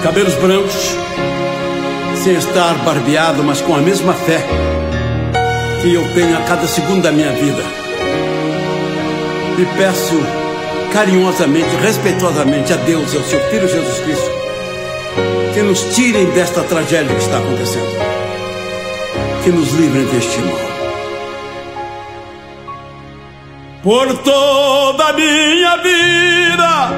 cabelos brancos, sem estar barbeado, mas com a mesma fé que eu tenho a cada segundo da minha vida. E peço carinhosamente, respeitosamente a Deus e ao seu Filho Jesus Cristo que nos tirem desta tragédia que está acontecendo, que nos livrem deste mal. Por toda a minha vida,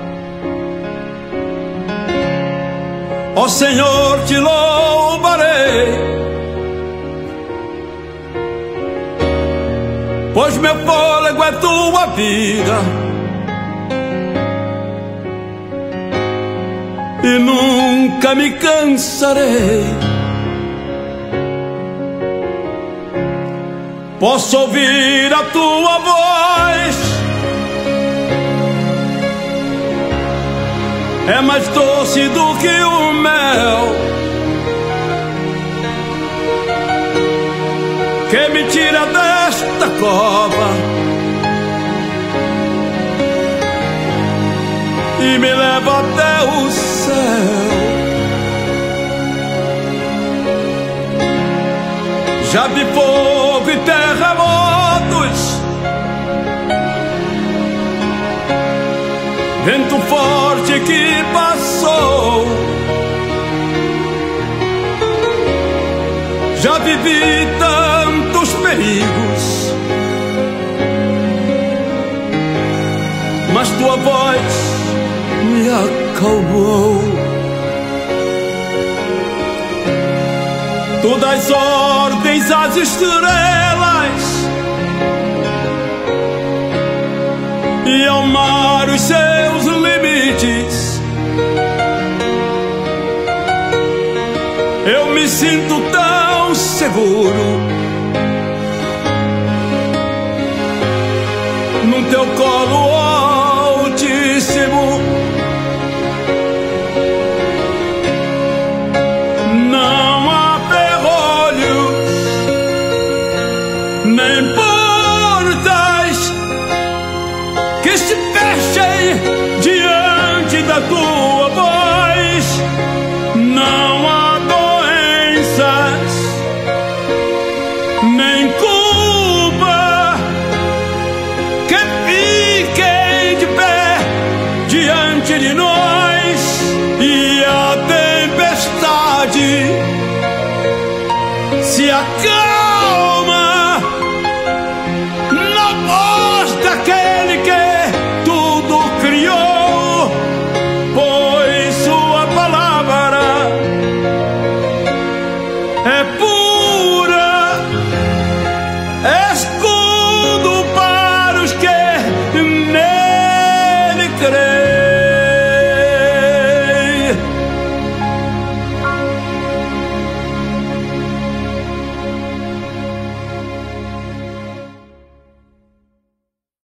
ó Senhor, te louvarei, pois meu fôlego é tua vida, e nunca me cansarei. Posso ouvir a tua voz, é mais doce do que o mel, que me tira desta cova e me leva até o céu. Já vi fogo e terremotos, vento forte que passou. Já vivi tantos perigos, mas tua voz me acalmou. Tu dás ordens às estrelas e ao mar os seus limites. Eu me sinto tão seguro no teu colo altíssimo. Nem portas que se fechem diante da tua voz. Não há doenças, nem culpa que fiquem de pé diante de nós. E a tempestade se acalma na voz daquele que tudo criou, pois sua palavra é pura, escudo para os que nele creem.